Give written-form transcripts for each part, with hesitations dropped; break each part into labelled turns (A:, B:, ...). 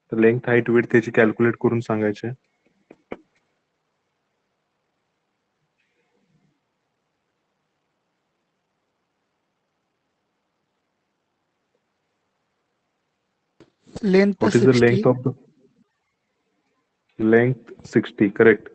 A: तर length height width त्याची calculate करून सांगायचे.
B: Length
A: What is the
B: 60.
A: length of the length 60, correct.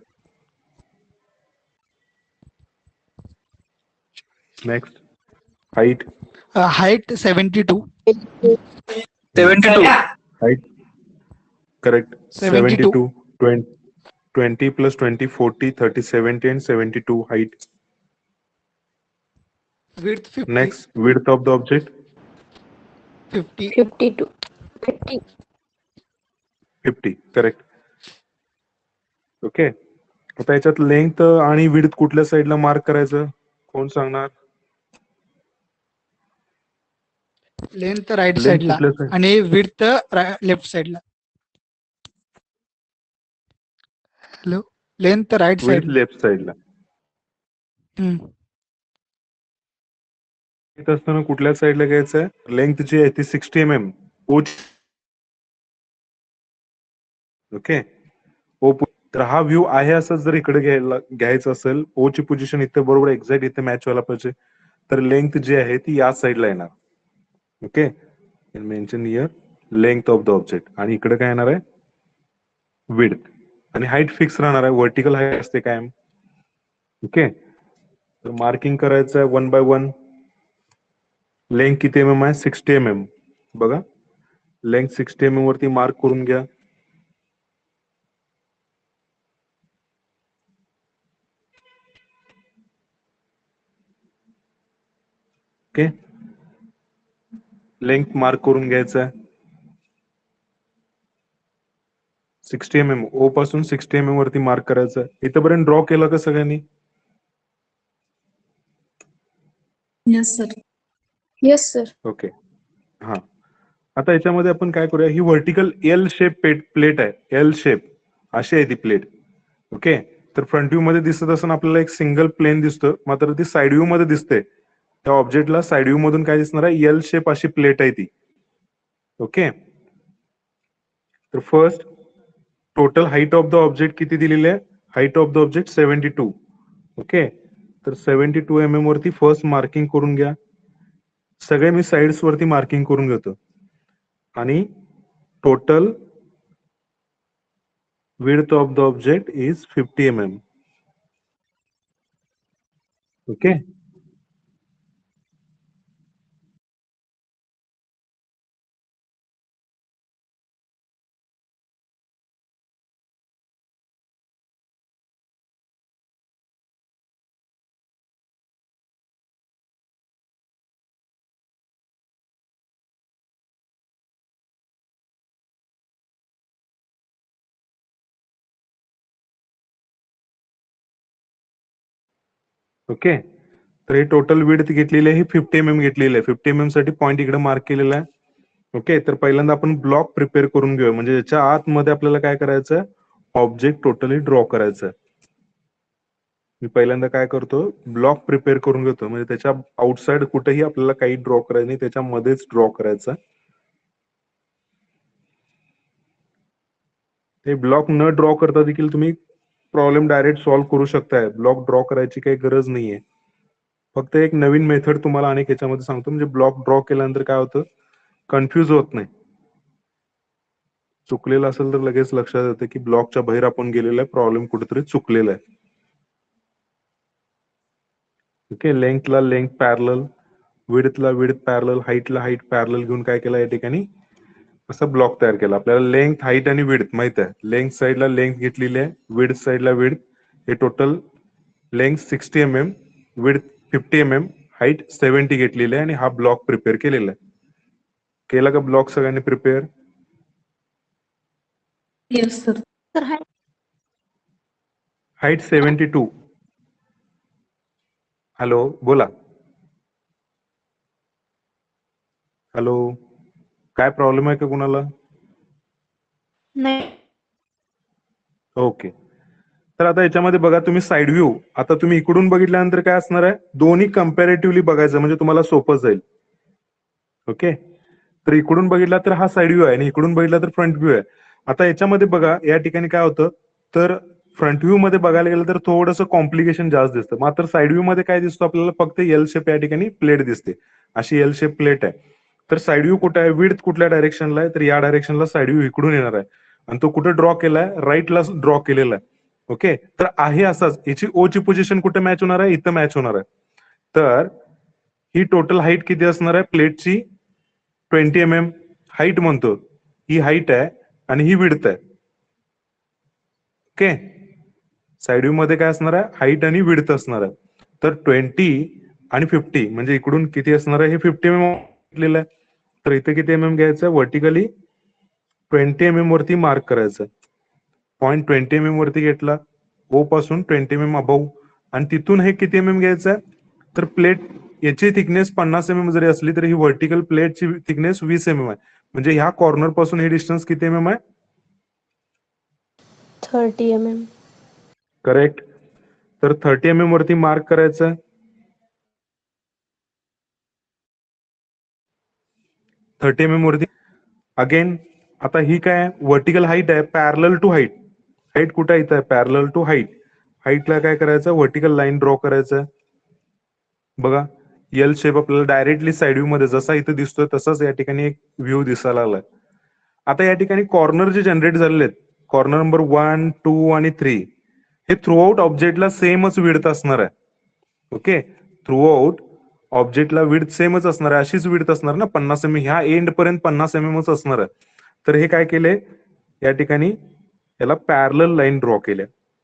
A: Next, height.
B: Height 72.
C: 72.
A: Height, correct.
B: 72.
A: 72. 20 plus 20, 40, 30, 70 and 72 height.
B: Width 50.
A: Next, width of the object.
B: 50.
D: 52. 50.
A: 50, correct. Okay. आता याच्यात length आणि width कुठल्या साईडला mark करायचं कोण सांगणार?
B: Length right
A: Length
B: side ला
A: कुठल्या side?
B: आणि width left side ला. Hello. Length right side
A: width
B: ला.
A: लेफ्ट साईडला. येत असताना कुठल्या साईडला घ्यायचं आहे? लेंथ जी आहे ती 60 mm. ओके. ओ तर हा व्ह्यू आहे असं जर इकडे घ्यायचं असेल, ओ ची पोझिशन इथे बरोबर एक्झॅक्ट इथे मॅच व्हायला पाहिजे, तर लेंथ जी आहे ती या साईडला येणार. Okay. Mention here length of the object आणि इकडे काय येणार आहे? विड्थ. आणि हाईट फिक्स राहणार आहे, व्हर्टिकल हाईट असते कायम. ओके. तर मार्किंग करायचं आहे 1 by 1. लेंथ किती mm आहे? 60 mm. बघा, लेंथ 60 mm वरती मार्क करून घ्या. ओके. लेंथ मार्क करून घ्यायचं आहे 60 mm. ओ पासून 60 mm वरती मार्क करायचं आहे. इथपर्यंत ड्रॉ केलं का सगळ्यांनी?
D: Yes, sir. Yes, sir.
A: Okay. हा, आता याच्यामध्ये आपण काय करूया, ही व्हर्टिकल एल शेप प्लेट आहे. एल शेप अशी आहे ती प्लेट. ओके. तर फ्रंट व्ह्यू मध्ये दिसत असताना आपल्याला एक सिंगल प्लेन दिसतं, मात्र ती साइड व्ह्यू मध्ये दिसते. त्या ऑब्जेक्टला साइड व्ह्यू मधून काय दिसणार आहे? एल शेप अशी प्लेट आहे ती. ओके. तर first total height of the object किती दिलेली आहे? Height of the object 72. Okay. तर 72 mm वरती फर्स्ट मार्किंग करून घ्या. सगळे मी साइड्स वरती मार्किंग करून घेतो. आणि total width of the object is 50 mm. Okay. Okay. तर हे टोटल विड्थ घेतलेली आहे, 50 mm घेतलेली आहे. 50 mm साठी पॉईंट इकडे मार्क केलेला आहे. ओके. तर पहिल्यांदा आपण ब्लॉक प्रिपेअर करून घेऊया, म्हणजे याच्या आतमध्ये आपल्याला काय करायचं? ऑब्जेक्ट टोटली ड्रॉ करायचं. मी पहिल्यांदा काय करतो, ब्लॉक प्रिपेअर करून घेतो, म्हणजे त्याच्या आउटसाइड कुठेही आपल्याला काही ड्रॉ करायचं नाही, त्याच्यामध्येच ड्रॉ करायचं. ते ब्लॉक न ड्रॉ करता देखील तुम्ही प्रॉब्लेम डायरेक्ट सॉल्व्ह करू शकताय. ब्लॉक ड्रॉ करायची काही गरज नाहीये. फक्त एक नवीन मेथड तुम्हाला अनेक याच्यामध्ये सांगतो, म्हणजे ब्लॉक ड्रॉ केल्यानंतर काय होतं, कन्फ्युज होत नाही. चुकलेलं असेल तर लगेच लक्षात येतं की ब्लॉकच्या बाहेर आपण गेलेला आहे, प्रॉब्लेम कुठेतरी चुकलेला आहे. ओके. लेंथला लेंथ पॅरलल, विड्थला विड्थ पॅरलल, हाईटला हाईट पॅरलल घेऊन काय केलं या ठिकाणी असा ब्लॉक तयार केला. आपल्याला लेंथ, हाईट आणि विड्थ माहित आहे. लेंथ साईडला लेंथ घेतलेली आहे, विड्थ साईडला विड्थ. हे total length 60 mm, width 50 mm, height 70 घेतलेली आहे आणि हा ब्लॉक प्रिपेअर केलेला आहे. केला का ब्लॉक सगळ्यांनी prepare?
D: Yes, sir. Sir, hi.
A: Height 72. Hello, बोला. हॅलो, काय प्रॉब्लेम आहे का कुणाला?
D: नाही.
A: ओके. तर आता याच्यामध्ये बघा, तुम्ही साइड व्ह्यू आता तुम्ही इकडून बघितल्यानंतर काय असणार आहे, दोन्ही कम्पॅरेटिव्हली बघायचं, म्हणजे तुम्हाला सोपं जाईल. ओके. तर इकडून बघितला तर हा साइड व्ह्यू आहे आणि इकडून बघितला तर फ्रंट व्ह्यू आहे. आता याच्यामध्ये बघा या ठिकाणी काय होतं, तर फ्रंट व्ह्यू मध्ये बघायला गेलं तर थोडंसं कॉम्प्लिकेशन जास्त दिसतं. मात्र साइड व्ह्यू मध्ये काय दिसतो आपल्याला, फक्त एल शेप या ठिकाणी प्लेट दिसते. अशी एल शेप प्लेट आहे. तर साइड व्ह्यू कुठे आहे, विड्थ कुठल्या डायरेक्शनला आहे, तर या डायरेक्शनला साइड व्ह्यू इकडून येणार आहे. आणि तो कुठे ड्रॉ केलाय, राईटला ड्रॉ केलेला आहे. ओके, तर आहे असाच याची ओ ची पोझिशन कुठे मॅच होणार आहे, इथं मॅच होणार आहे. तर ही टोटल हाईट किती असणार आहे प्लेटची, 20 mm हाईट म्हणतो, ही हाईट आहे आणि ही विड्थ आहे. ओके, साइड व्ह्यू मध्ये काय असणार आहे, हाईट आणि विड्थ असणार आहे. तर 20 आणि 50 म्हणजे इकडून किती असणार आहे, हे 50 mm घेतलेलं आहे. तर इथे किती mm घ्यायचं, व्हर्टिकली 20 mm वरती मार्क करायचं. पॉईंट 20 mm वरती घेतला, ओ पासून 20 mm अबव, आणि तिथून हे किती mm घ्यायचं आहे, तर प्लेट याची थिकनेस 50 mm जरी असली तरी ही व्हर्टिकल प्लेटची थिकनेस 20 mm आहे. म्हणजे ह्या कॉर्नर पासून हे डिस्टन्स किती mm आहे,
D: 30 mm.
A: करेक्ट. तर 30 mm वरती मार्क करायचं. 30 mm वरती अगेन. आता ही काय व्हर्टिकल हाईट आहे, पॅरलल टू हाईट. हाईट कुठे इथं आहे, पॅरलल टू हाईट. हाईटला काय करायचं, व्हर्टिकल लाईन ड्रॉ करायचं. बघा एल शेप आपल्याला डायरेक्टली साइड व्ह्यू मध्ये जसा इथे दिसतोय तसाच या ठिकाणी एक व्ह्यू दिसायला लागलाय. आता या ठिकाणी कॉर्नर जे जनरेट झालेले आहेत, कॉर्नर नंबर 1, 2 आणि 3, हे थ्रू आउट ऑब्जेक्टला सेमच विड्थ असणार आहे. ओके, थ्रू आउट ऑब्जेक्टला विड्थ सेमच असणार आहे, अशीच विड्थ असणार ना 50 mm, ह्या एंड पर्यंत 50 mm असणार आहे. तर हे काय केले, या ठिकाणी याला पॅरलल लाईन ड्रॉ केल्या.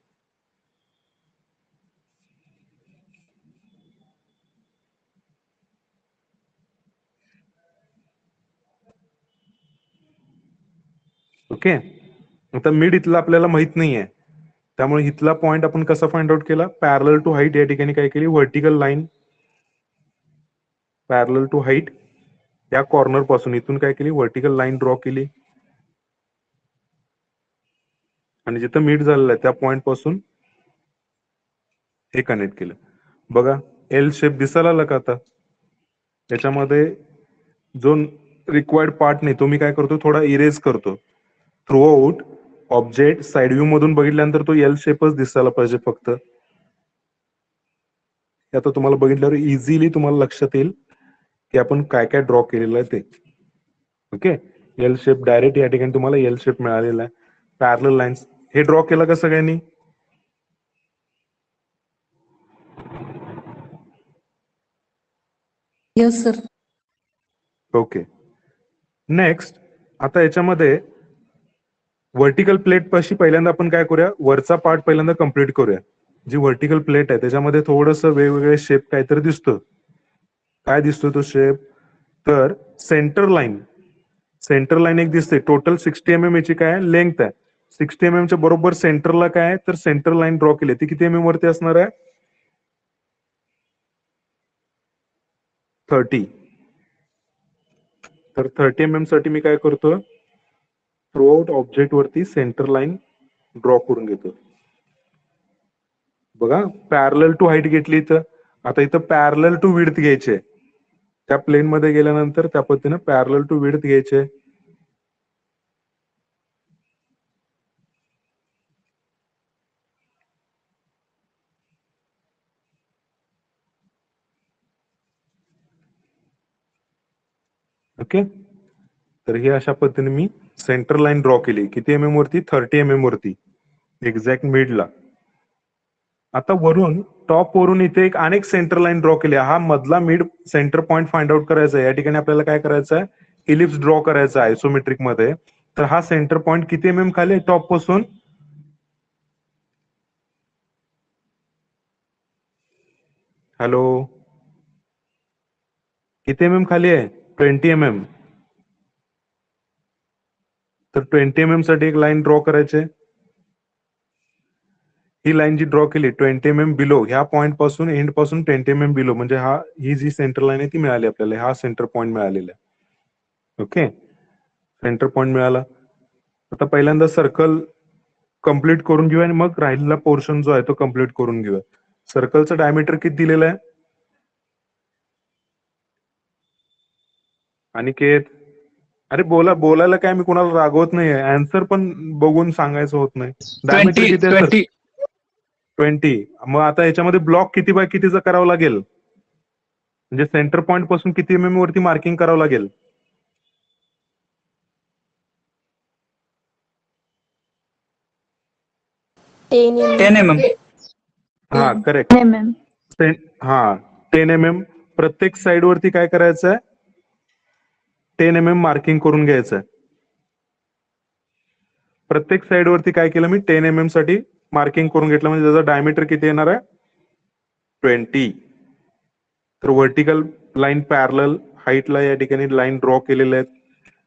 A: ओके, आता मिड इथला आपल्याला माहित नाहीये, त्यामुळे इथला पॉइंट आपण कसा फाइंड आउट केला, पॅरलल टू हाईट या ठिकाणी काय केली, vertical line parallel to height या कॉर्नर पासून इथून काय केली, व्हर्टिकल लाईन ड्रॉ केली. आणि जिथं मीट झालेलं आहे त्या पॉइंट पासून हे कनेक्ट केलं. बघा एल शेप दिसायला आला का आता. त्याच्यामध्ये जो रिक्वायर्ड पार्ट नाही तो मी काय करतो, थोडा इरेज करतो. Throughout object side view मधून बघितल्यानंतर तो एल शेपच दिसायला पाहिजे फक्त. हे आता तुम्हाला बघितल्यावर इझिली तुम्हाला लक्षात येईल की आपण काय काय ड्रॉ केलेलं आहे ते. ओके, एल शेप डायरेक्ट या ठिकाणी तुम्हाला एल शेप मिळालेला आहे. पॅरलल लाईन्स हे ड्रॉ केला का सगळ्यांनी,
D: Yes, sir.
A: ओके. नेक्स्ट आता याच्यामध्ये व्हर्टिकल प्लेट पाशी पहिल्यांदा आपण काय करूया, वरचा पार्ट पहिल्यांदा कम्प्लीट करूया. जी व्हर्टिकल प्लेट आहे त्याच्यामध्ये थोडंसं वेगवेगळे शेप काहीतरी दिसतो. काय दिसतो तो शेप, तर सेंटर लाईन एक दिसते. टोटल 60 mm याची काय लेंथ आहे. 60 mm च्या बरोबर सेंटरला काय आहे, तर सेंटर लाईन ड्रॉ केली. ती किती mm वरती असणार आहे, 30. तर 30 mm साठी मी काय करतो, थ्रू आउट ऑब्जेक्ट वरती सेंटर लाईन ड्रॉ करून घेतो. बघा पॅरलल टू हाईट घेतली इथं. आता इथं पॅरलल टू विड्थ घ्यायचे. त्या प्लेन मध्ये गेल्यानंतर त्या पद्धतीनं पॅरलल टू विड्थ घ्यायचे. ओके, तर ही अशा पद्धतीने मी सेंटर लाईन ड्रॉ केली. किती mm वरती, 30 mm वरती, एक्झॅक्ट मिडला. आता वरून टॉप वरून इथे एक अनेक सेंटर लाईन ड्रॉ केली. हा मधला mid center point find out करायचा आहे. या ठिकाणी आपल्याला काय करायचं आहे, इलिप्स ड्रॉ करायचा आहे आयसोमेट्रिक मध्ये. तर हा सेंटर पॉइंट किती mm खाली टॉप पासून, हॅलो, किती mm खाली आहे, 20 mm. तर 20 mm साठी एक लाईन ड्रॉ करायचे. ही लाईन जी ड्रॉ केली 20 mm बिलो, ह्या पॉइंट पासून एंड पासून 20 mm बिलो, म्हणजे हा ही जी सेंटर लाईन आहे ती मिळाली आपल्याला. हा सेंटर पॉइंट मिळालेला आहे. ओके, सेंटर पॉइंट मिळाला. आता पहिल्यांदा सर्कल कम्प्लीट करून घेऊया आणि मग राहिलेला पोर्शन जो आहे तो कम्प्लीट करून घेऊया. सर्कलचं डायमीटर किती दिलेलं आहे, अनिकेत, अरे बोलायला काय मी कोणाला रागवत नाहीये, आन्सर पण बघून सांगायचं होत नाही. डायमीटर
C: 20
A: किती आहे सर?
C: 20
A: 20. मग आता याच्यामध्ये ब्लॉक किती बाय कितीचा करावं लागेल, म्हणजे सेंटर पॉईंट पासून किती mm वरती मार्किंग करावं लागेल?
D: Ten M
C: 10 mm.
A: हा करेक्ट. हा 10 mm. प्रत्येक साइड वरती काय करायचं आहे, 10 mm मार्किंग करून घ्यायचं आहे. प्रत्येक साइड वरती काय केलं मी, 10 mm साठी मार्किंग करून घेतलं, म्हणजे त्याचा डायमीटर किती येणार आहे, 20. तर व्हर्टिकल लाईन पॅरलल हाईटला या ठिकाणी लाईन ड्रॉ केलेल्या आहेत.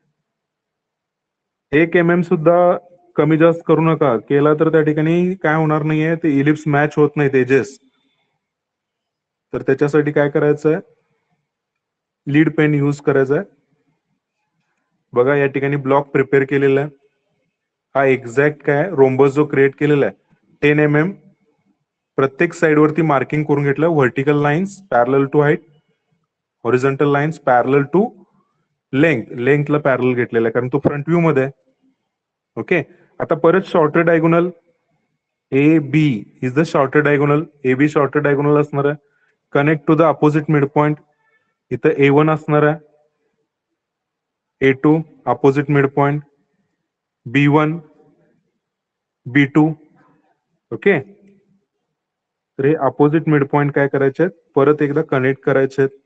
A: 1 mm सुद्धा कमी जास्त करू नका, केला तर त्या ठिकाणी काय होणार नाहीये, ते इलिप्स मॅच होत नाही एजेस. तर त्याच्यासाठी काय करायचं आहे, लीड पेन यूज करायचा आहे. बघा या ठिकाणी ब्लॉक प्रिपेअर केलेला आहे. हा एक्झॅक्ट काय रोम्बस जो क्रिएट केलेला आहे, 10 mm प्रत्येक साइड वरती मार्किंग करून घेतलं. Vertical lines parallel to height, horizontal lines parallel to लेंथला पॅरलल घेतलेला आहे, कारण तो फ्रंट व्ह्यू मध्ये आहे. ओके, आता परत shorter diagonal A B is the shorter diagonal. A B shorter diagonal असणार आहे. Connect to the opposite mid point. इथं A1 असणार आहे, A2 opposite mid point, B1 B2. Okay, तर हे अपोजिट मिड पॉइंट काय करायचे आहेत, परत एकदा कनेक्ट करायचे आहेत.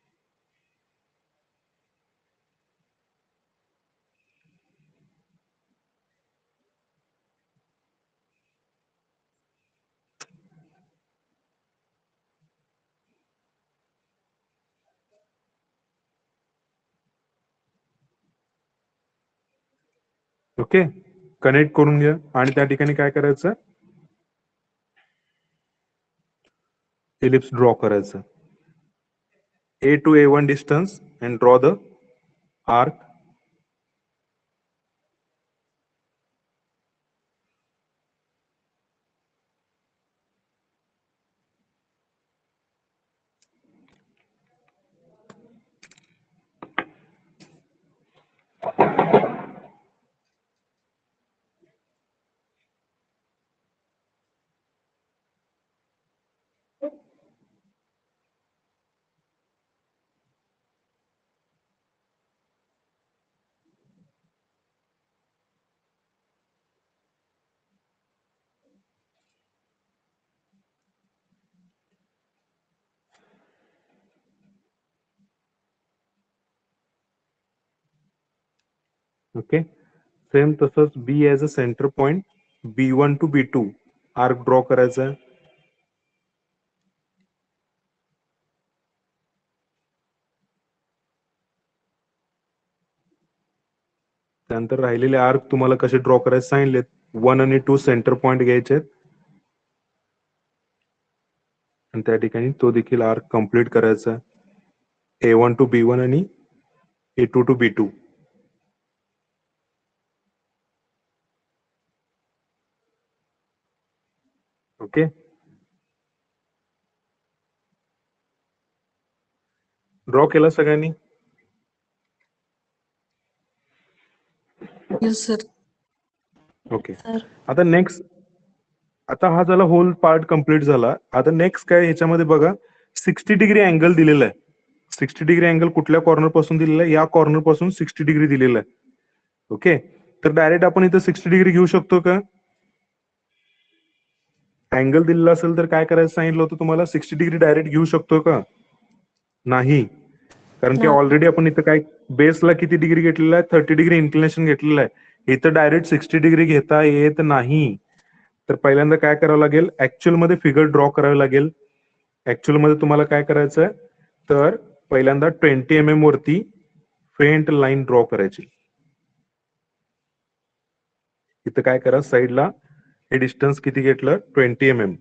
A: ओके, कनेक्ट करून घ्या आणि त्या ठिकाणी काय करायचं, इलिप्स ड्रॉ करायचं. A to A1 distance and draw the arc. Okay, same तसंच B as a centre point, B1 to B2 arc draw करायचा आहे. त्यानंतर राहिलेले आर्क तुम्हाला कसे ड्रॉ करायचे सांगितलेत. 1 आणि 2 सेंटर पॉइंट घ्यायचे आहेत आणि त्या ठिकाणी तो देखील आर्क कम्प्लीट करायचा आहे. A1 टू B1 आणि A2 to B2. Okay, draw केला सगळ्यांनी?
D: Yes sir.
A: ओके, आता नेक्स्ट, आता हा झाला होल पार्ट कम्प्लीट झाला. आता नेक्स्ट काय ह्याच्यामध्ये बघा, 60 डिग्री अँगल दिलेला आहे. 60 डिग्री अँगल कुठल्या कॉर्नर पासून दिलेला आहे, या कॉर्नर पासून 60 डिग्री दिलेला आहे. ओके, तर डायरेक्ट आपण इथं 60 डिग्री घेऊ शकतो का? अँगल दिलेला असेल तर काय करायचं सांगितलं होतं तुम्हाला, 60 डिग्री डायरेक्ट घेऊ शकतो का? नाही, कारण की ऑलरेडी आपण इथं काय बेसला किती डिग्री घेतलेला आहे, 30 डिग्री इन्क्लिनेशन घेतलेलं आहे. इथं डायरेक्ट 60 डिग्री घेता येत नाही. तर पहिल्यांदा काय करावं लागेल, ऍक्च्युअल मध्ये फिगर ड्रॉ करावी लागेल. ऍक्च्युअल मध्ये तुम्हाला काय करायचं आहे, तर पहिल्यांदा 20 mm वरती फेंट लाईन ड्रॉ करायची. इथं काय करा, साईडला हे डिस्टन्स किती घेतलं, 20 mm.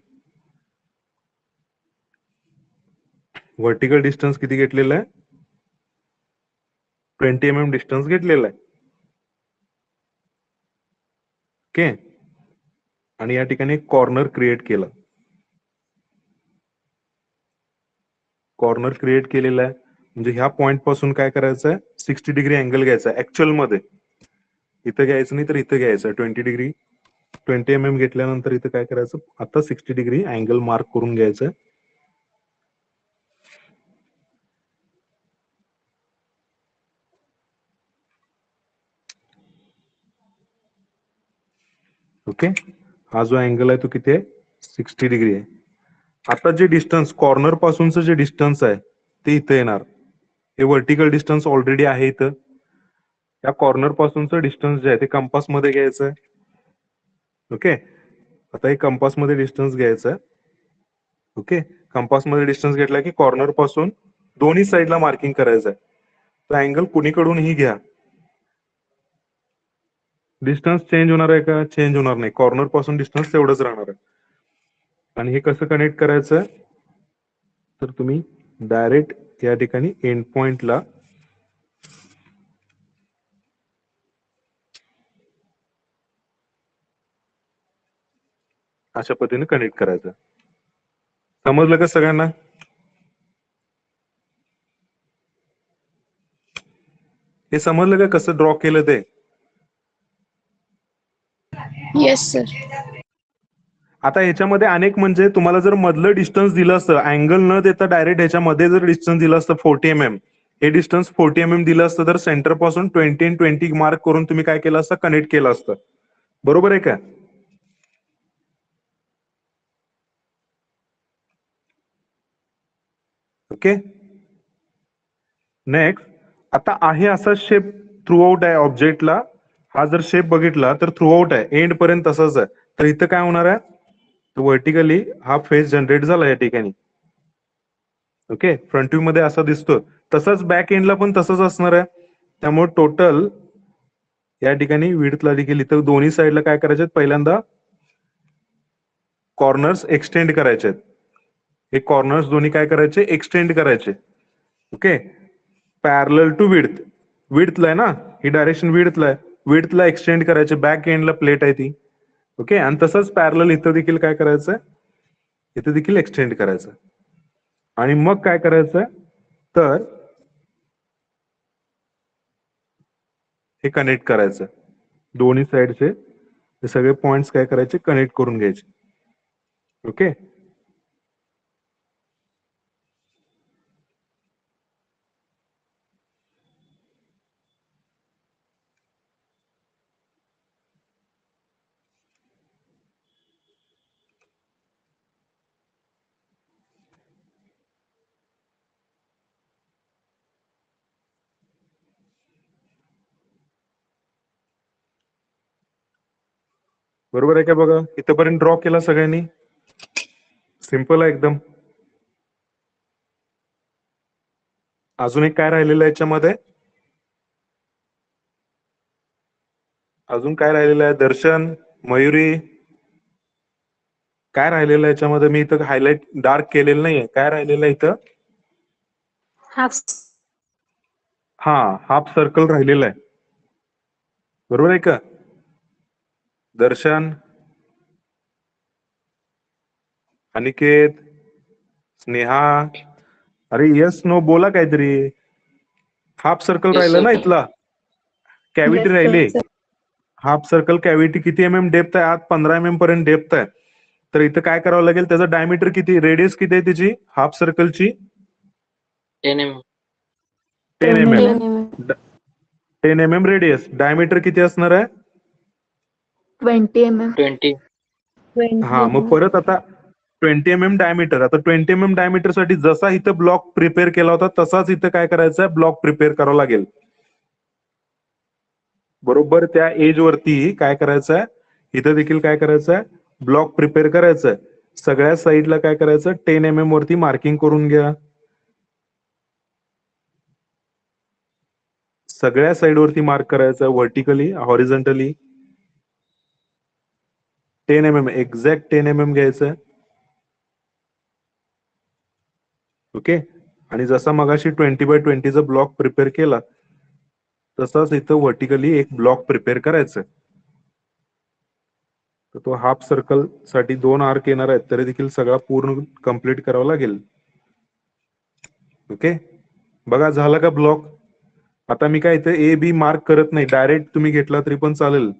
A: व्हर्टिकल डिस्टन्स किती घेतलेलं आहे, 20 mm डिस्टन्स घेतलेला आहे. ओके, आणि या ठिकाणी कॉर्नर क्रिएट केलं. कॉर्नर क्रिएट केलेला आहे म्हणजे ह्या पॉइंट पासून काय करायचं आहे, 60 डिग्री अँगल घ्यायचा ऍक्च्युअल मध्ये. इथं घ्यायचं नाही तर इथं घ्यायचं 20 mm घेतल्यानंतर इथं काय करायचं, आता 60 डिग्री अँगल मार्क करून घ्यायचं. ओके, हा जो अँगल आहे तो किती आहे, 60 डिग्री आहे. आता जे डिस्टन्स कॉर्नर पासूनचं जे डिस्टन्स आहे ते इथं येणार. हे व्हर्टिकल डिस्टन्स ऑलरेडी आहे इथं. या कॉर्नर पासूनचं डिस्टन्स जे आहे ते कंपास मध्ये घ्यायचं. ओके, आता हे कंपास मध्ये डिस्टन्स घ्यायचं. ओके, कंपास मध्ये डिस्टन्स घेतला की कॉर्नर पासून दोन्ही साईडला मार्किंग करायचं आहे. तर अँगल कुणीकडूनही घ्या, डिस्टन्स चेंज होणार आहे का, चेंज होणार नाही. कॉर्नर पासून डिस्टन्स तेवढंच राहणार आहे. आणि हे कसं कनेक्ट करायचं, तर तुम्ही डायरेक्ट या ठिकाणी एंड पॉइंटला अशा पद्धतीने कनेक्ट करायचं. समजलं का सगळ्यांना? हे समजलं का कसं ड्रॉ केलं ते?
D: Yes sir.
A: आता ह्याच्यामध्ये अनेक म्हणजे तुम्हाला जर मधलं डिस्टन्स दिलं असतं, अँगल न देता डायरेक्ट ह्याच्यामध्ये जर डिस्टन्स दिलं असतं 40 mm, हे डिस्टन्स 40 mm दिलं असतं तर सेंटर पासून 20 आणि 20 मार्क करून तुम्ही काय केलं असतं, कनेक्ट केलं असतं. बरोबर आहे का? ओके, नेक्स्ट, आता आहे असा शेप थ्रू आउट आहे ऑब्जेक्टला. हा जर शेप बघितला तर थ्रू आउट आहे, एंड पर्यंत तसंच आहे. तर इथं काय होणार आहे, व्हर्टिकली हा फेस जनरेट झाला या ठिकाणी. ओके, फ्रंट व्ह्यू मध्ये असा दिसतो, तसंच बॅक एंडला पण तसंच असणार आहे. त्यामुळे टोटल या ठिकाणी विड्थला देखील इथं दोन्ही साईडला काय करायचे, पहिल्यांदा कॉर्नर्स एक्सटेंड करायचे. हे कॉर्नर्स दोन्ही काय करायचे, एक्सटेंड करायचे. ओके, पॅरलल टू विड्थ, विड्थला आहे ना, ही डायरेक्शन विड्थला आहे, विड्थला एक्सटेंड करायचे, बॅक एंडला प्लेट आहे ती. ओके, आणि तसंच पॅरलल इथं देखील काय करायचं, इथं देखील एक्सटेंड करायचं. आणि मग काय करायचं, तर हे कनेक्ट करायचं. दोन्ही साईडचे हे सगळे पॉइंट्स काय करायचे, कनेक्ट करून घ्यायचे. ओके, बरोबर आहे का? बघा, इथपर्यंत ड्रॉ केला सगळ्यांनी, सिंपल आहे एकदम. अजून एक काय राहिलेलं आहे याच्यामध्ये, अजून काय राहिलेलं आहे, दर्शन, मयुरी, काय राहिलेलं आहे याच्यामध्ये? मी इथं हायलाइट डार्क केलेलं नाहीये, काय राहिलेलं आहे इथं?
D: हाफ.
A: हा, हाफ सर्कल राहिलेला आहे. बरोबर आहे का? दर्शन, अनिकेत, स्नेहा, अरे यस नो बोला काहीतरी. हाफ सर्कल राहिलं ना इथला, कॅव्हिटी राहिली. हाफ सर्कल कॅव्हिटी किती mm डेप्थ आहे, आत 15 mm पर्यंत डेप्थ आहे. तर इथं काय करावं लागेल, त्याचं डायमीटर किती, रेडियस किती आहे त्याची हाफ सर्कलची,
C: 10 mm.
A: 10 mm. 10 mm radius, diameter किती असणार आहे,
D: 20 mm.
C: 20.
A: हा, मग परत आता 20 mm डायमीटर. आता 20 mm डायमीटर साठी जसा इथं ब्लॉक प्रिपेअर केला होता तसाच इथं काय करायचं आहे, ब्लॉक प्रिपेअर करावा लागेल. बरोबर त्या एज वरती काय करायचं आहे, इथं देखील काय करायचं आहे, ब्लॉक प्रिपेअर करायचं आहे. सगळ्या साईडला काय करायचं, 10 mm वरती मार्किंग करून घ्या. सगळ्या साईड वरती मार्क करायचं, vertically, horizontally 10 mm, exact 10 mm घ्यायचं. ओके, आणि जसा मगाशी 20x20 चा ब्लॉक प्रिपेअर केला तसाच इथं व्हर्टिकली एक ब्लॉक प्रिपेअर करायचं. तर तो हाफ सर्कल साठी 2 आर्क येणार आहेत, तरी देखील सगळा पूर्ण कंप्लीट करावा लागेल. ओके, बघा झालं का ब्लॉक? आता मी काय इथे ए बी मार्क करत नाही, डायरेक्ट तुम्ही घेतला तरी पण चालेल.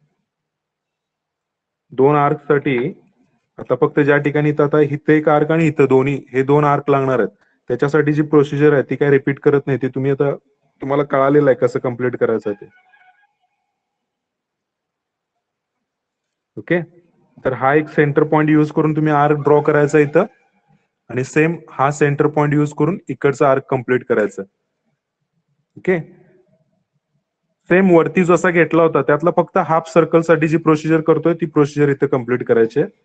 A: 2 आर्क साठी आता फक्त ज्या ठिकाणी इथं आता इथं एक आर्क आणि इथं दोन्ही हे 2 आर्क लागणार आहेत. त्याच्यासाठी जी प्रोसिजर आहे ती काय रिपीट करत नाही, ती तुम्ही आता तुम्हाला कळालेलं आहे कसं कम्प्लीट करायचं आहे ते. ओके, तर हा एक सेंटर पॉइंट यूज करून तुम्ही आर्क ड्रॉ करायचा इथं, आणि सेम हा सेंटर पॉइंट यूज करून इकडचा आर्क कम्प्लीट करायचा. ओके, सेम वरती जसा घेतला होता त्यातला फक्त हाफ सर्कल साठी जी प्रोसिजर करतोय ती प्रोसिजर इथं कम्प्लीट करायची आहे.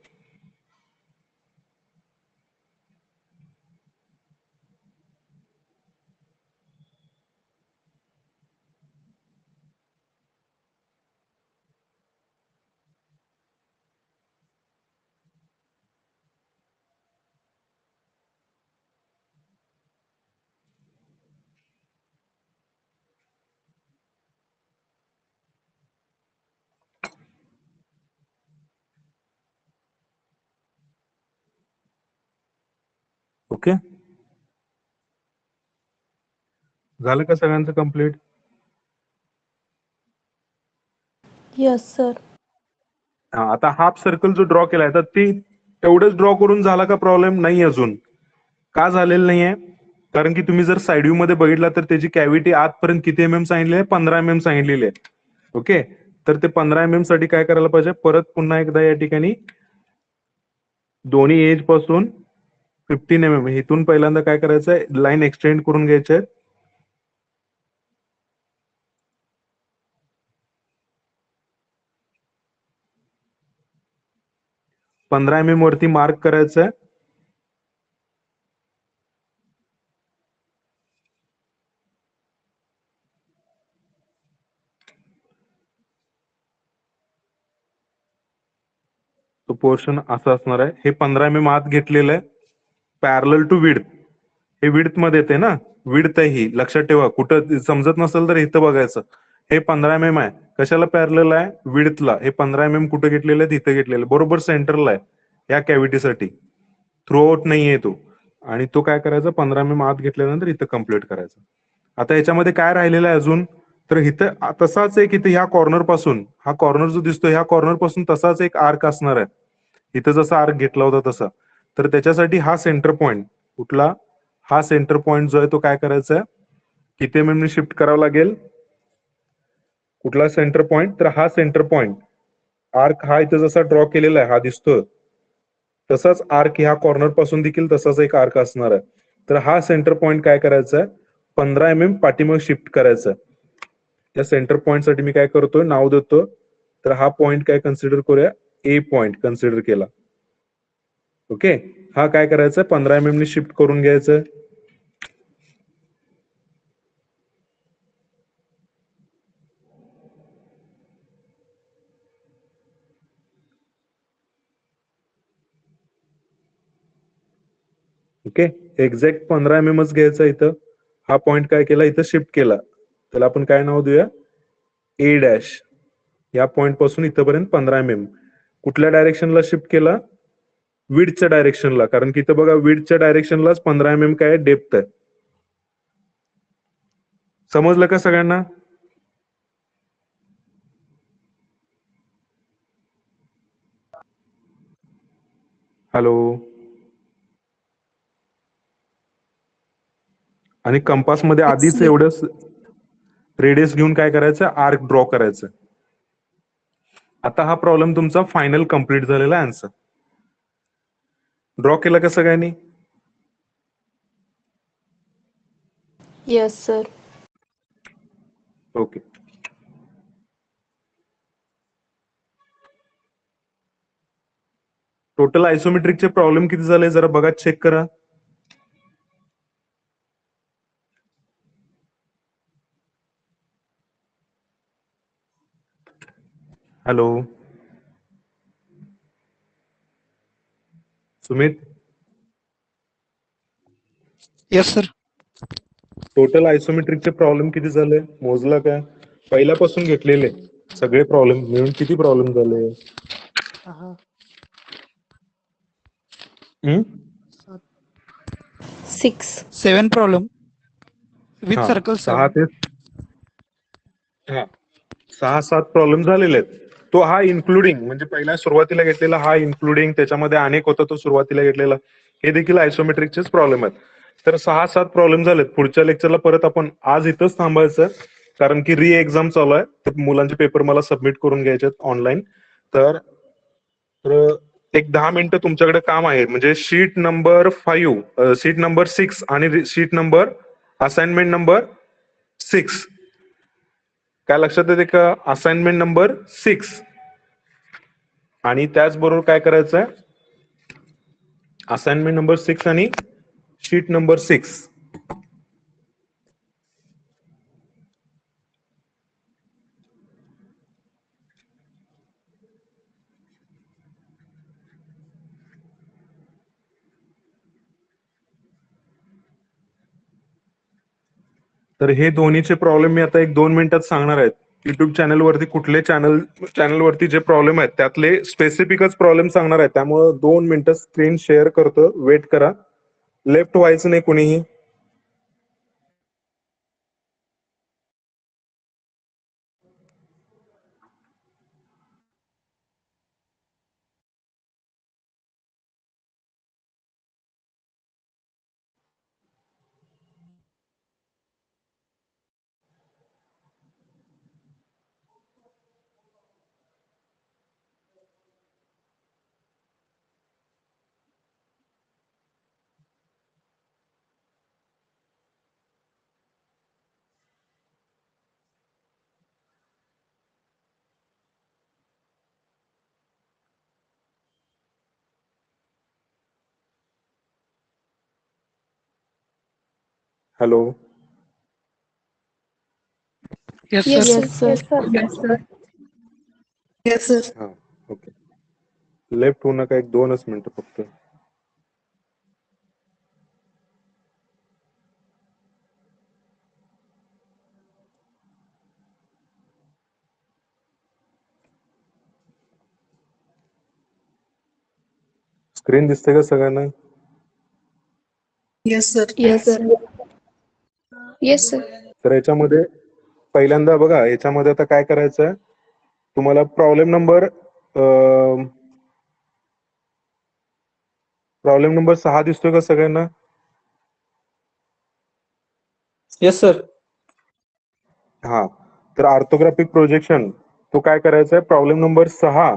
A: ओके, झालं का सगळ्यांचं कम्प्लीट?
D: Yes, sir.
A: आता हाफ सर्कल जो ड्रॉ केलाय तर ती तेवढंच ड्रॉ करून झाला का? प्रॉब्लेम नाही अजून. का झालेलं नाहीये? कारण की तुम्ही जर साइड व्ह्यू मध्ये बघितला तर त्याची कॅव्हिटी आतपर्यंत किती mm सांगितली आहे? 15 mm सांगितलेली आहे. ओके, तर ते 15 mm साठी काय करायला पाहिजे? परत पुन्हा एकदा या ठिकाणी दोन्ही एज पासून 15 mm इथून पहिल्यांदा काय करायचंय? लाईन एक्सटेंड करून घ्यायचे. 15 mm वरती मार्क करायचंय. तो पोर्शन असा असणार आहे. हे 15 mm आत घेतलेलं आहे, पॅरलल टू विड्थ. हे विड्थ मध्ये येते ना, विड्थ आहे ही, लक्षात ठेवा. कुठं समजत नसेल तर इथं बघायचं. हे 15 mm आहे, कशाला पॅरलल आहे? विड्थला. हे 15 mm कुठं घेतलेलं आहे? इथं घेतलेलं, बरोबर सेंटरला आहे या कॅव्हिटीसाठी. थ्रू आउट नाहीये तो. आणि तो काय करायचा? 15 mm आत घेतल्यानंतर इथं कम्प्लीट करायचं. आता याच्यामध्ये काय राहिलेलं आहे अजून? तर इथं तसाच एक इथे ह्या कॉर्नर पासून, हा कॉर्नर जो दिसतो ह्या कॉर्नर पासून तसाच एक आर्क असणार आहे. इथं जसा आर्क घेतला होता तसा. तर त्याच्यासाठी हा सेंटर पॉइंट कुठला? हा सेंटर पॉइंट जो आहे तो काय करायचा आहे? किती mm शिफ्ट करावा लागेल? कुठला सेंटर पॉइंट? तर हा सेंटर पॉइंट आर्क हा इथं जसा ड्रॉ केलेला आहे, हा दिसतोय तसाच आर्क ह्या कॉर्नर पासून देखील तसाच एक आर्क असणार आहे. तर हा सेंटर पॉइंट काय करायचा आहे? 15 mm पाठीमाग शिफ्ट करायचं. त्या सेंटर पॉइंट साठी मी काय करतोय? नाव देतो. तर हा पॉइंट काय कन्सिडर करूया? ए पॉइंट कन्सिडर केला. ओके, हा काय करायचा? 15 mm ने शिफ्ट करून घ्यायचं. ओके, एक्झॅक्ट 15 mm घ्यायचा इथं. हा पॉइंट काय केला? इथं शिफ्ट केला. त्याला आपण काय नाव देऊया? A dash. या पॉइंट पासून इथपर्यंत 15 mm कुठल्या डायरेक्शनला शिफ्ट केला? विड्थच्या डायरेक्शनला. कारण की इथं बघा विड्थच्या डायरेक्शनलाच 15 mm काय डेप्थ आहे. समजलं का सगळ्यांना? हॅलो. आणि कंपास मध्ये आधीच एवढंच रेडियस घेऊन काय करायचं? आर्क ड्रॉ करायचं. आता हा प्रॉब्लेम तुमचा फायनल कम्प्लीट झालेला आन्सर. ड्रॉ केला का सगळ्यांनी?
D: Yes, sir.
A: ओके. टोटल आयसोमेट्रिकचे प्रॉब्लेम किती झाले जरा बघा, चेक करा. Hello Sumit.
B: Yes sir.
A: Total आयसोमेट्रिकचे प्रॉब्लेम किती झाले मोजला काय? पहिल्यापासून घेतलेले सगळे प्रॉब्लेम मिळून किती प्रॉब्लेम झाले?
D: 6.
B: 7 प्रॉब्लेम विथ
A: हा
B: सर्कल
A: 6
B: 7.
A: ते हा 6-7 प्रॉब्लेम झालेले आहेत. तो हा इन्क्लुडिंग म्हणजे पहिला सुरुवातीला घेतलेला हा इन्क्लुडिंग त्याच्यामध्ये अनेक होता तो सुरुवातीला घेतलेला हे देखील आयसोमेट्रिकचेच प्रॉब्लेम आहेत. तर 6-7 प्रॉब्लेम झालेत. पुढच्या लेक्चरला परत आपण आज इथंच थांबायचं कारण की री एक्झाम चालू आहे. तर मुलांचे पेपर मला सबमिट करून घ्यायचे आहेत ऑनलाईन. तर एक 10 मिनिटं तुमच्याकडे काम आहे म्हणजे शीट नंबर 5 शीट नंबर 6 आणि शीट नंबर असाइनमेंट नंबर 6 काय लक्षात येते का असाइनमेंट नंबर 6 आणि त्याचबरोबर काय करायचंय असाइनमेंट नंबर 6 आणि शीट नंबर 6 तर हे दोन्हीचे प्रॉब्लेम मी आता 1-2 मिनिटात सांगणार आहेत. युट्यूब चॅनलवरती कुठले चॅनलवरती जे प्रॉब्लेम आहेत त्यातले स्पेसिफिकच प्रॉब्लेम सांगणार आहेत. त्यामुळे 2 मिनिटं स्क्रीन शेअर करतो, वेट करा. लेफ्ट व्हायचं नाही कुणीही. हॅलो.
B: येस
D: Yes,
B: सर.
D: sir.
E: Yes, sir.
A: हा ओके. लेफ्ट होऊ नका 1-2च मिनिटं फक्त. स्क्रीन दिसते का सगळ्यांना?
E: Yes, sir.
D: Yes, sir. Yes, sir.
A: तर याच्यामध्ये पहिल्यांदा बघा याच्यामध्ये आता काय करायचं तुम्हाला प्रॉब्लेम नंबर 6 दिसतोय का सगळ्यांना?
C: Yes, sir.
A: हा तर ऑर्थोग्राफिक प्रोजेक्शन तो काय करायचा आहे प्रॉब्लेम नंबर 6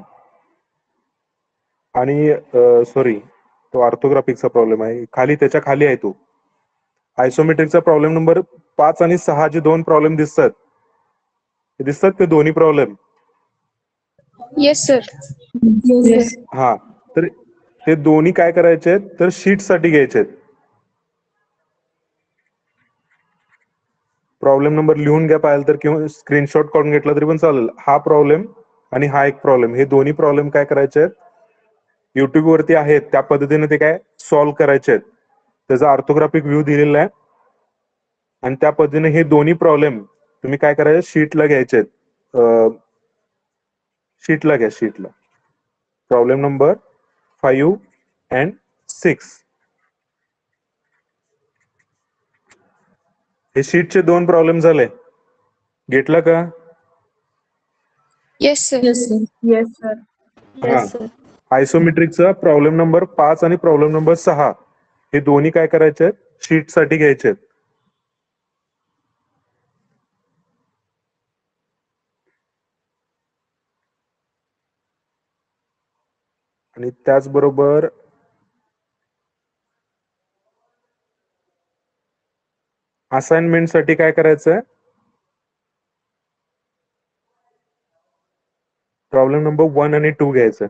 A: आणि सॉरी तो ऑर्थोग्राफिकचा प्रॉब्लेम आहे खाली त्याच्या खाली आहे तो आयसोमेट्रिकचा प्रॉब्लेम नंबर 5 आणि 6 जे दोन प्रॉब्लेम दिसतात ते दोन्ही प्रॉब्लेम.
D: Yes, sir.
E: Yes.
A: हा तर ते दोन्ही काय करायचे आहेत तर शीट साठी घ्यायचे आहेत. प्रॉब्लेम नंबर लिहून घ्या पाहिजे तर किंवा स्क्रीनशॉट काढून घेतला तरी पण चालेल. हा प्रॉब्लेम आणि हा एक प्रॉब्लेम हे दोन्ही प्रॉब्लेम काय करायचे आहेत युट्यूब वरती आहेत त्या पद्धतीने ते काय सॉल्व्ह करायचे आहेत. त्याचा ऑर्थोग्राफिक व्ह्यू दिलेला आहे आणि त्या पद्धतीने हे दोन्ही प्रॉब्लेम तुम्ही काय करायचे शीटला घ्यायचे आहेत. शीटला घ्या शीटला प्रॉब्लेम नंबर 5 अँड 6 हे शीटचे दोन प्रॉब्लेम झाले. घेतला का?
D: Yes, sir.
E: Yes, sir.
D: Yes, sir. Yes, sir.
A: आयसोमेट्रिकचा प्रॉब्लेम नंबर 5 आणि प्रॉब्लेम नंबर 6 हे दोन्ही काय करायचे आहेत शीट साठी घ्यायचे आहेत. आणि त्याचबरोबर असाइनमेंट साठी काय करायचंय प्रॉब्लेम नंबर 1 आणि 2 घ्यायचं.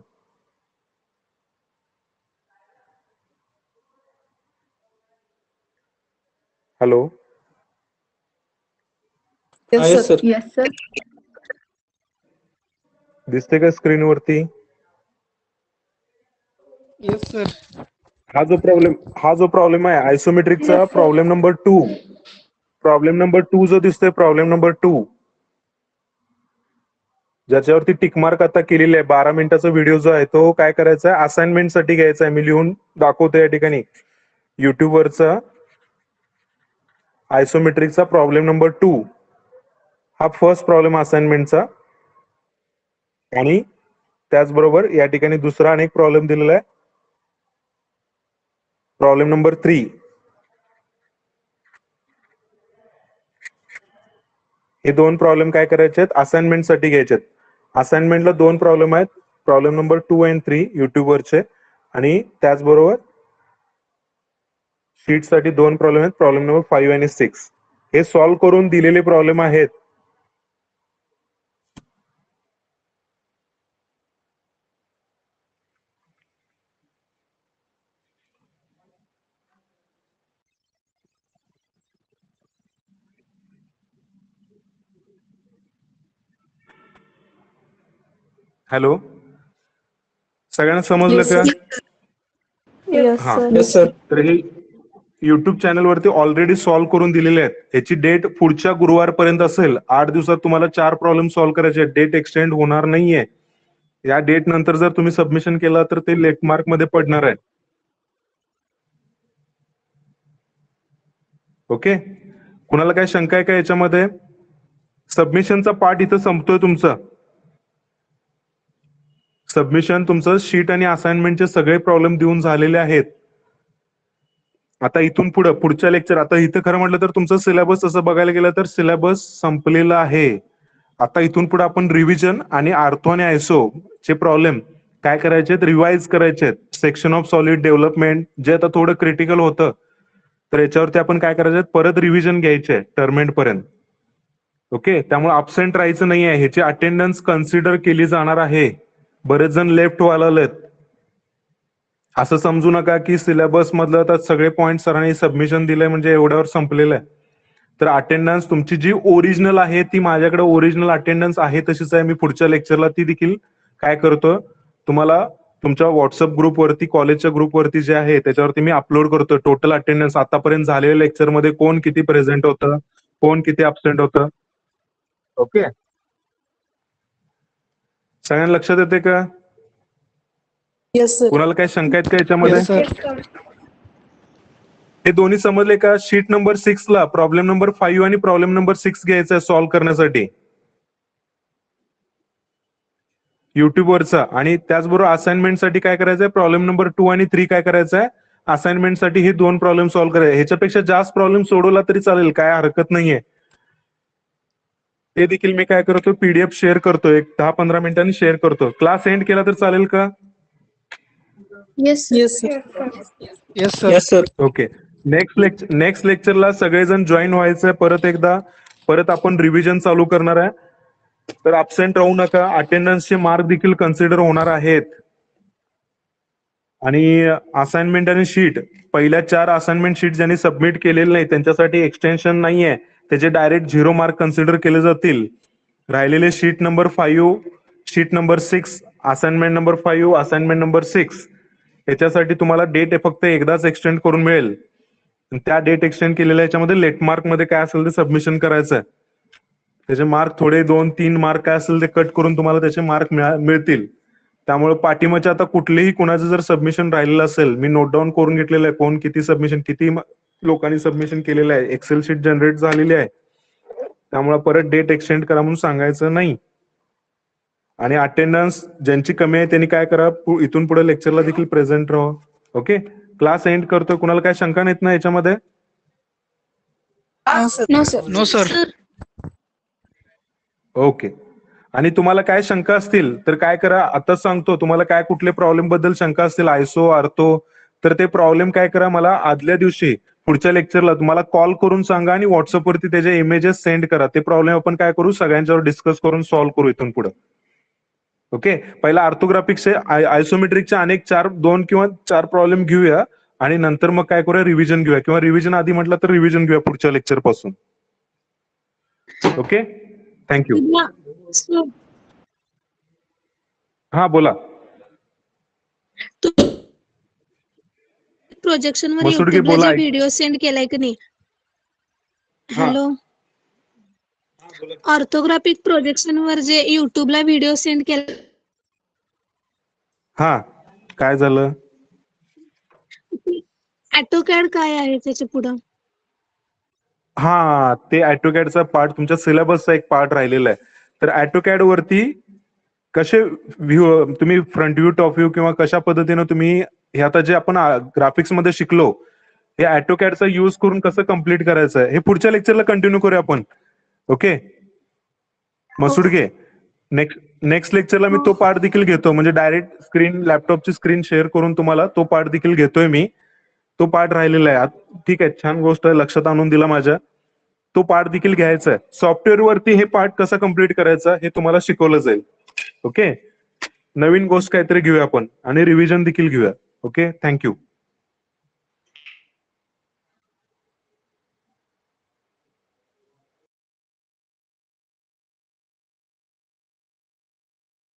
A: Hello.
E: Yes,
C: Yes,
E: sir.
C: sir.
D: Yes, sir.
A: दिसते का स्क्रीनवरती?
B: Yes sir.
A: हा जो प्रॉब्लेम आहे आयसोमेट्रिकचा
D: Yes, sir.
A: प्रॉब्लेम नंबर 2 जो दिसतोय प्रॉब्लेम नंबर 2 ज्याच्यावरती टिकमार्क आता केलेली आहे 12 मिनिटाचा व्हिडिओ जो आहे तो काय करायचा आहे असाइनमेंट साठी घ्यायचा आहे. मी लिहून दाखवतो या ठिकाणी युट्यूब वरचा आयसोमेट्रिकचा प्रॉब्लेम नंबर 2 हा फर्स्ट प्रॉब्लेम असाइनमेंटचा. आणि त्याचबरोबर या ठिकाणी दुसरा अनेक प्रॉब्लेम दिलेला आहे. Problem number 3. हे 2 प्रॉब्लेम काय करायचे आहेत, असाइनमेंटसाठी घ्यायचे आहेत. असाइनमेंटला 2 प्रॉब्लेम आहेत. प्रॉब्लेम नंबर 2 आणि 3 युट्यूबवरचे, आणि त्याचबरोबर शीटसाठी 2 प्रॉब्लेम आहेत. प्रॉब्लेम नंबर 5 आणि 6 हे सॉल्व्ह करून दिलेले प्रॉब्लेम आहेत. हॅलो, सगळ्यांना समजलं
D: Yes,
A: का?
D: sir. Yes,
A: हा,
D: sir.
C: Yes, sir.
A: तर हे युट्यूब चॅनल वरती ऑलरेडी सॉल्व्ह करून दिलेले आहेत. याची डेट पुढच्या गुरुवारपर्यंत असेल. 8 दिवसात तुम्हाला 4 प्रॉब्लेम सॉल्व्ह करायचे आहेत. डेट एक्सटेंड होणार नाहीये. या डेट नंतर जर तुम्ही सबमिशन केला तर ते लेट मार्क मध्ये पडणार आहे. ओके, कुणाला काय शंका आहे का याच्यामध्ये? सबमिशनचा पार्ट इथं संपतोय तुमचा. सबमिशन तुमचं शीट आणि असाइनमेंटचे सगळे प्रॉब्लेम देऊन झालेले आहेत. आता इथून पुढे पुढच्या लेक्चर, आता इथं खरं म्हटलं तर तुमचं सिलेबस असं बघायला गेलं तर सिलेबस संपलेला आहे. आता इथून पुढे आपण रिव्हिजन आणि आर्थो आणि आयसो चे प्रॉब्लेम काय करायचे, रिवाइज करायचे. सेक्शन ऑफ सॉलिड डेव्हलपमेंट जे आता थोडं क्रिटिकल होतं, तर याच्यावरती आपण काय करायचं, परत रिव्हिजन घ्यायचे टर्म एंड पर्यंत. ओके, त्यामुळे अब्सेंट राहायचं नाही आहे. ह्याची अटेंडन्स कन्सिडर केली जाणार आहे. बरेच जण लेफ्ट व्हायला, असं समजू नका की सिलेबस मधलं तर सगळे पॉईंट सरांनी सबमिशन दिलंय म्हणजे एवढ्यावर संपलेलं आहे. तर अटेंडन्स तुमची जी ओरिजिनल आहे ती माझ्याकडे ओरिजिनल अटेंडन्स आहे तशीच आहे. मी पुढच्या लेक्चरला ती देखील काय करतो, तुम्हाला तुमच्या व्हॉट्सअप ग्रुपवरती, कॉलेजच्या ग्रुपवरती जे आहे त्याच्यावरती मी अपलोड करतो. टोटल अटेंडन्स आतापर्यंत झालेल्या लेक्चरमध्ये कोण किती प्रेझेंट होतं, कोण किती अब्सेंट होतं. ओके, सगळ्यांना लक्षात येते का?
E: Yes, sir.
A: कुणाला काही शंका आहेत का याच्यामध्ये?
B: Yes, sir.
D: Yes, sir.
A: हे दोन्ही समजले का? शीट नंबर 6 ला प्रॉब्लेम नंबर 5 आणि प्रॉब्लेम नंबर 6 घ्यायचा आहे सॉल्व्ह करण्यासाठी युट्यूबवरचा. आणि त्याचबरोबर असाइनमेंटसाठी काय करायचंय, प्रॉब्लेम नंबर 2 आणि 3 काय करायचं आहे, असाइनमेंटसाठी हे 2 प्रॉब्लेम सॉल्व्ह करायचे. ह्याच्यापेक्षा जास्त प्रॉब्लेम सोडवला तरी चालेल, काय हरकत नाहीये. ते देखील मी काय करतो, पीडीएफ शेअर करतो, एक 10-15 मिनिटांनी शेअर करतो. क्लास एंड केला तर चालेल का?
D: Yes, sir.
E: Yes, sir.
B: Yes, sir.
C: Yes, sir.
A: Okay, next लेक्चरला सगळेजण जॉईन व्हायचंय. परत एकदा परत आपण रिव्हिजन चालू करणार आहे. तर अब्सेंट राहू नका. अटेंडन्सचे मार्क देखील कन्सिडर होणार आहेत. आणि असाइनमेंट आणि शीट, पहिल्या 4 असाइनमेंट शीट ज्यांनी सबमिट केलेले नाही त्यांच्यासाठी एक्सटेन्शन नाहीये. त्याचे डायरेक्ट 0 मार्क कन्सिडर केले जातील. राहिलेले sheet number 5, sheet number 6, assignment number 5, assignment number 6 याच्यासाठी तुम्हाला डेट फक्त एकदाच एक्सटेंड करून मिळेल. त्या डेट एक्सटेंड केलेल्या याच्यामध्ये लेट मार्क मध्ये काय असेल ते सबमिशन करायचं आहे. त्याचे मार्क थोडे 2-3 मार्क काय असेल ते कट करून तुम्हाला त्याचे मार्क मिळतील. त्यामुळे पाठीमागच्या आता कुठलेही कुणाचं जर सबमिशन राहिलेलं असेल, मी नोट डाऊन करून घेतलेलं आहे, कोण किती सबमिशन, किती लोकांनी सबमिशन केलेलं आहे, एक्सेल शीट जनरेट झालेली आहे. त्यामुळे परत डेट एक्सटेंड करा म्हणून सांगायचं नाही. आणि अटेंडन्स ज्यांची कमी आहे त्यांनी काय करा, इथून पुढे लेक्चरला देखील प्रेझेंट राहा. ओके, क्लास एंड करतो. कुणाला काय शंका नाहीत ना याच्यामध्ये?
E: No, sir.
D: No, sir.
B: No, sir.
A: Okay, आणि तुम्हाला काय शंका असतील तर काय करा, आता सांगतो तुम्हाला काय कुठले प्रॉब्लेम बद्दल शंका असतील, आयसो, आर्थो, तर ते प्रॉब्लेम काय करा, मला आदल्या दिवशी पुढच्या लेक्चरला तुम्हाला कॉल करून सांगा आणि व्हॉट्सअपवरती त्याचे इमेजेस सेंड करा. ते प्रॉब्लेम आपण काय करू, सगळ्यांच्यावर डिस्कस करून सॉल्व्ह करू इथून पुढे. ओके, पहिला ऑर्थोग्राफिकचे आयसोमेट्रिकचे अनेक 2 किंवा 4 प्रॉब्लेम घेऊया आणि नंतर मग काय करूया, रिव्हिजन घेऊया, किंवा रिव्हिजन आधी म्हटलं तर रिव्हिजन घेऊया पुढच्या लेक्चर पासून. Okay, thank you.
D: Sir.
A: हा बोला.
F: प्रोजेक्शन वर
A: मसुडगे
F: युट्यूबला
A: बोला.
F: जे व्हिडिओ सेंड केलाय की नाही,
A: हा.
F: हॅलो, ऑर्थोग्राफिक प्रोजेक्शन वर जे युट्यूबला व्हिडिओ सेंड केला,
A: हा, काय झालं?
F: ऑटोकॅड काय आहे त्याच्या पुढं?
A: हा, ते ऑटोकॅडचा पार्ट तुमच्या सिलेबसचा एक पार्ट राहिलेला आहे. तर ऑटोकॅड वरती कसे व्ह्यू, तुम्ही फ्रंट व्ह्यू, टॉप व्ह्यू किंवा कशा पद्धतीनं तुम्ही हे आता जे आपण ग्राफिक्स मध्ये शिकलो, हे ऑटोकॅडचा युज करून कसं कम्प्लीट करायचं आहे, हे पुढच्या लेक्चरला कंटिन्यू करूया आपण. ओके मसुडगे, नेक्स्ट लेक्चरला मी तो पार्ट देखील घेतो, म्हणजे डायरेक्ट स्क्रीन, लॅपटॉपची स्क्रीन शेअर करून तुम्हाला तो पार्ट देखील घेतोय मी. तो पार्ट राहिलेला आहे. ठीक आहे, छान गोष्ट आहे, लक्षात आणून दिला माझ्या. तो पार्ट देखील घ्यायचा आहे. सॉफ्टवेअर वरती हे पार्ट कसा कम्प्लीट करायचा हे तुम्हाला शिकवलं जाईल. ओके, नवीन गोष्ट काहीतरी घेऊया आपण आणि रिव्हिजन देखील घेऊया. Okay, thank you.